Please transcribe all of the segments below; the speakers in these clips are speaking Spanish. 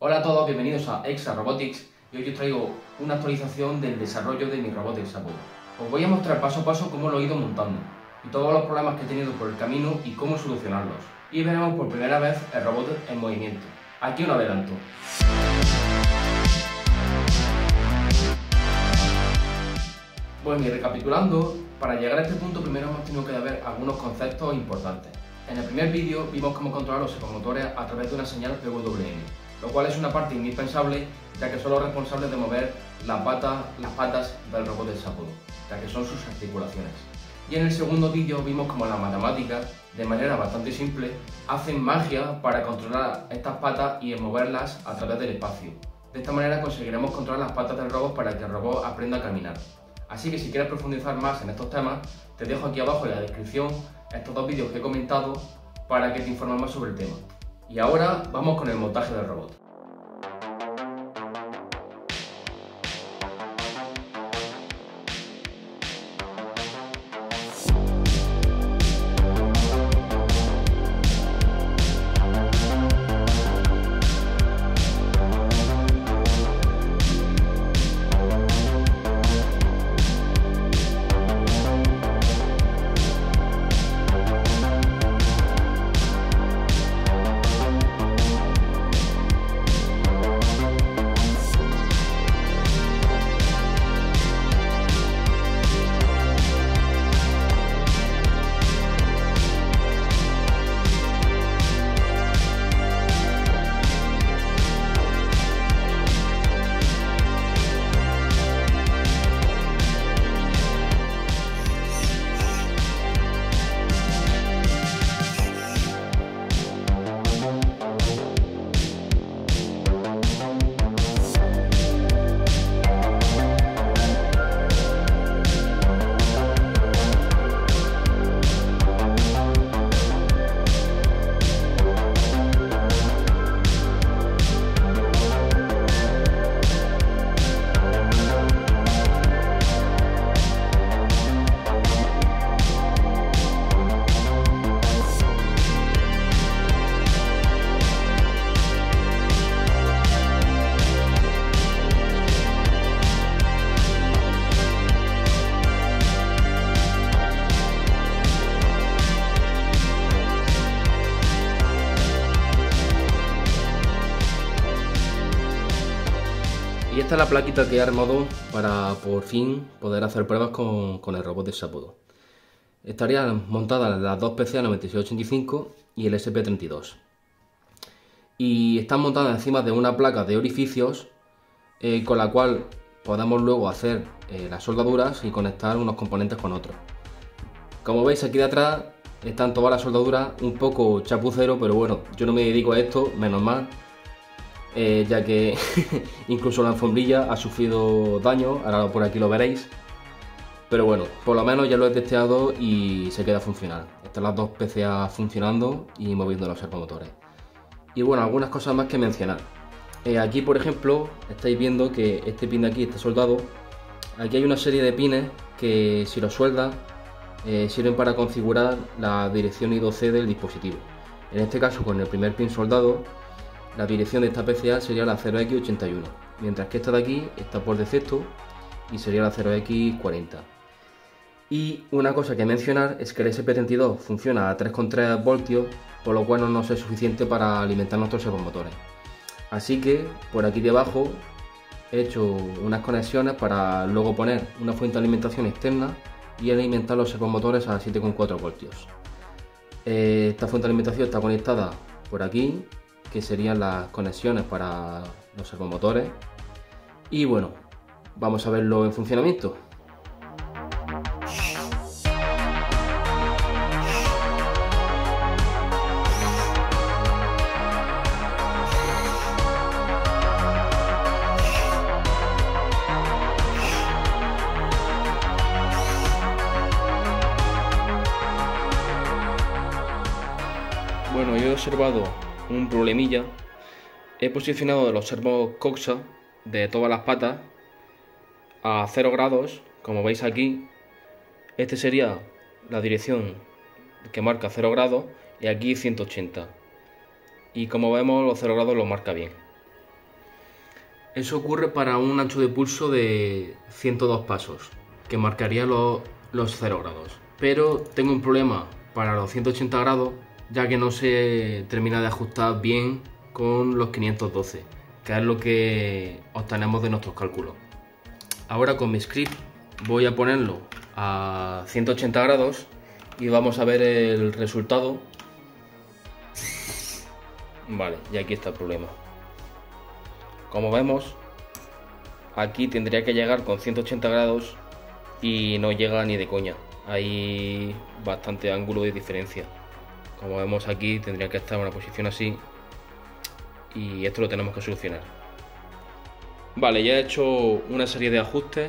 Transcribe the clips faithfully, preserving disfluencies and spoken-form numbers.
Hola a todos, bienvenidos a Extra Robotics y hoy os traigo una actualización del desarrollo de mi robot del Sapo. Os voy a mostrar paso a paso cómo lo he ido montando y todos los problemas que he tenido por el camino y cómo solucionarlos. Y veremos por primera vez el robot en movimiento. Aquí un adelanto. Bueno, y recapitulando, para llegar a este punto primero hemos tenido que ver algunos conceptos importantes. En el primer vídeo vimos cómo controlar los servomotores a través de una señal P W M, lo cual es una parte indispensable ya que son los responsables de mover las patas, las patas del robot del Sapo, ya que son sus articulaciones. Y en el segundo vídeo vimos cómo las matemáticas, de manera bastante simple, hacen magia para controlar estas patas y moverlas a través del espacio. De esta manera conseguiremos controlar las patas del robot para que el robot aprenda a caminar. Así que si quieres profundizar más en estos temas, te dejo aquí abajo en la descripción estos dos vídeos que he comentado para que te informes más sobre el tema. Y ahora vamos con el montaje del robot. Y esta es la plaquita que he armado para por fin poder hacer pruebas con, con el robot de Sapo. Estarían montadas las dos P C A noventa y seis ochenta y cinco y el S P treinta y dos. Y están montadas encima de una placa de orificios eh, con la cual podemos luego hacer eh, las soldaduras y conectar unos componentes con otros. Como veis aquí de atrás están todas las soldaduras, un poco chapucero, pero bueno, yo no me dedico a esto, menos mal. Eh, ya que incluso la alfombrilla ha sufrido daño, ahora por aquí lo veréis, pero bueno, por lo menos ya lo he testeado y se queda funcional. Están las dos P C A funcionando y moviendo los servomotores. Y bueno, algunas cosas más que mencionar. Eh, aquí por ejemplo estáis viendo que este pin de aquí está soldado. Aquí hay una serie de pines que si los sueldas eh, sirven para configurar la dirección I dos C del dispositivo. En este caso, con el primer pin soldado, la dirección de esta P C A sería la cero X ochenta y uno, mientras que esta de aquí está por defecto y sería la cero X cuarenta. Y una cosa que mencionar es que el S P treinta y dos funciona a tres coma tres voltios, por lo cual no nos es suficiente para alimentar nuestros servomotores. Así que por aquí debajo he hecho unas conexiones para luego poner una fuente de alimentación externa y alimentar los servomotores a siete coma cuatro voltios. Esta fuente de alimentación está conectada por aquí, que serían las conexiones para los servomotores. Y bueno, vamos a verlo en funcionamiento. Bueno, yo he observado un problemilla. He posicionado los servos coxa de todas las patas a cero grados, como veis aquí. Este sería la dirección que marca cero grados y aquí ciento ochenta. Y como vemos, los cero grados los marca bien. Eso ocurre para un ancho de pulso de ciento dos pasos, que marcaría los, los cero grados. Pero tengo un problema para los ciento ochenta grados, ya que no se termina de ajustar bien con los quinientos doce, que es lo que obtenemos de nuestros cálculos. Ahora con mi script voy a ponerlo a ciento ochenta grados y vamos a ver el resultado. Vale, y aquí está el problema. Como vemos, aquí tendría que llegar con ciento ochenta grados y no llega ni de coña. Hay bastante ángulo de diferencia. Como vemos aquí, tendría que estar en una posición así y esto lo tenemos que solucionar. Vale, ya he hecho una serie de ajustes.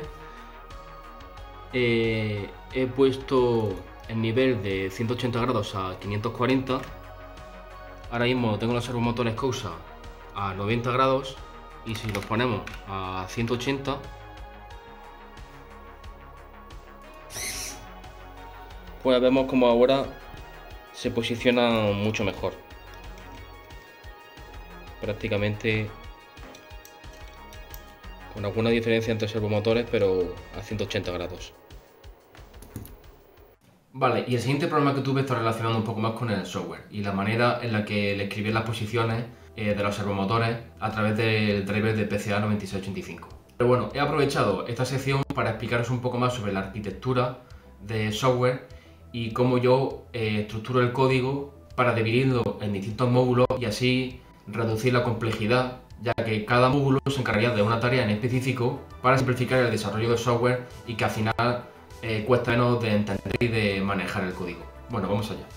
Eh, he puesto el nivel de ciento ochenta grados a quinientos cuarenta. Ahora mismo tengo los servomotores Cousa a noventa grados. Y si los ponemos a ciento ochenta, pues vemos como ahora se posicionan mucho mejor. Prácticamente con alguna diferencia entre servomotores, pero a ciento ochenta grados. Vale, y el siguiente problema que tuve está relacionado un poco más con el software y la manera en la que le escribí las posiciones eh, de los servomotores a través del driver de P C A noventa y seis ochenta y cinco. Pero bueno, he aprovechado esta sección para explicaros un poco más sobre la arquitectura de software y cómo yo eh, estructuro el código para dividirlo en distintos módulos y así reducir la complejidad, ya que cada módulo se encargaría de una tarea en específico para simplificar el desarrollo del software y que al final eh, cuesta menos de entender y de manejar el código. Bueno, vamos allá.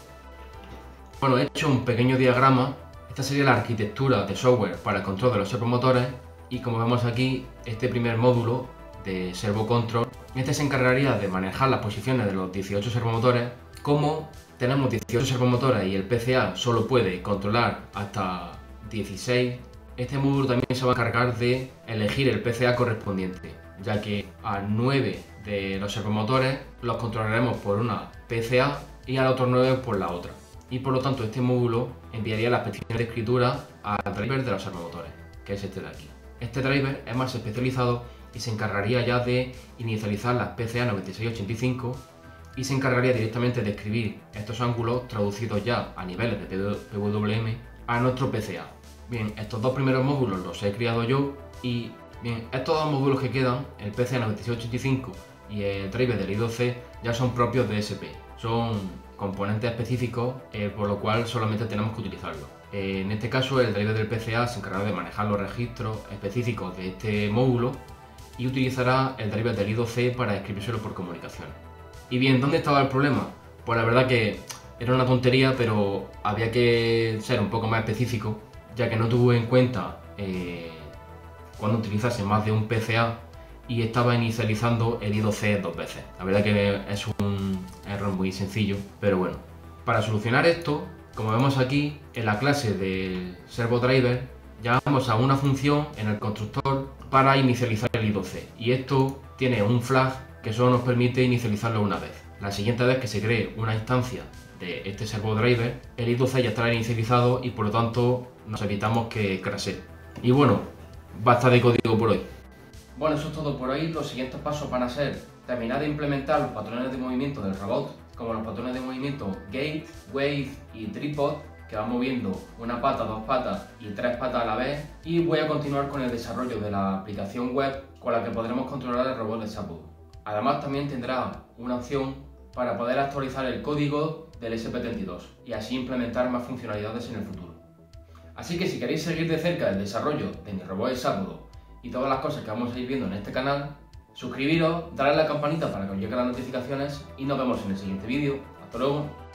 Bueno, he hecho un pequeño diagrama. Esta sería la arquitectura de software para el control de los servomotores y como vemos aquí, este primer módulo de Servo Control, este se encargaría de manejar las posiciones de los dieciocho servomotores. Como tenemos dieciocho servomotores y el P C A solo puede controlar hasta dieciséis, este módulo también se va a encargar de elegir el P C A correspondiente, ya que a nueve de los servomotores los controlaremos por una P C A y a los otros nueve por la otra. Y por lo tanto este módulo enviaría las peticiones de escritura al driver de los servomotores, que es este de aquí. Este driver es más especializado y se encargaría ya de inicializar las P C A noventa y seis ochenta y cinco y se encargaría directamente de escribir estos ángulos traducidos ya a niveles de P W M a nuestro P C A. Bien, estos dos primeros módulos los he creado yo y bien, estos dos módulos que quedan, el P C A noventa y seis ochenta y cinco y el driver del I dos C, ya son propios de S P. Son componentes específicos, eh, por lo cual solamente tenemos que utilizarlos. Eh, en este caso, el driver del P C A se encargará de manejar los registros específicos de este módulo y utilizará el driver del I dos C para escribírselo por comunicación. Y bien, ¿dónde estaba el problema? Pues la verdad que era una tontería, pero había que ser un poco más específico, ya que no tuve en cuenta eh, cuando utilizase más de un P C A y estaba inicializando el I dos C dos veces. La verdad que es un error muy sencillo, pero bueno. Para solucionar esto, como vemos aquí, en la clase del Servo Driver, llamamos a una función en el constructor para inicializar el I dos C. Y esto tiene un flag que solo nos permite inicializarlo una vez. La siguiente vez que se cree una instancia de este Servo Driver, el I dos C ya estará inicializado y por lo tanto nos evitamos que crashee. Y bueno, basta de código por hoy. Bueno, eso es todo por hoy. Los siguientes pasos van a ser terminar de implementar los patrones de movimiento del robot, como los patrones de movimiento Gate, Wave y Tripod, que van moviendo una pata, dos patas y tres patas a la vez. Y voy a continuar con el desarrollo de la aplicación web con la que podremos controlar el robot de Shapedo. Además también tendrá una opción para poder actualizar el código del S P treinta y dos y así implementar más funcionalidades en el futuro. Así que si queréis seguir de cerca el desarrollo de mi robot de Shapedo y todas las cosas que vamos a ir viendo en este canal, suscribiros, darle a la campanita para que os lleguen las notificaciones y nos vemos en el siguiente vídeo. Hasta luego.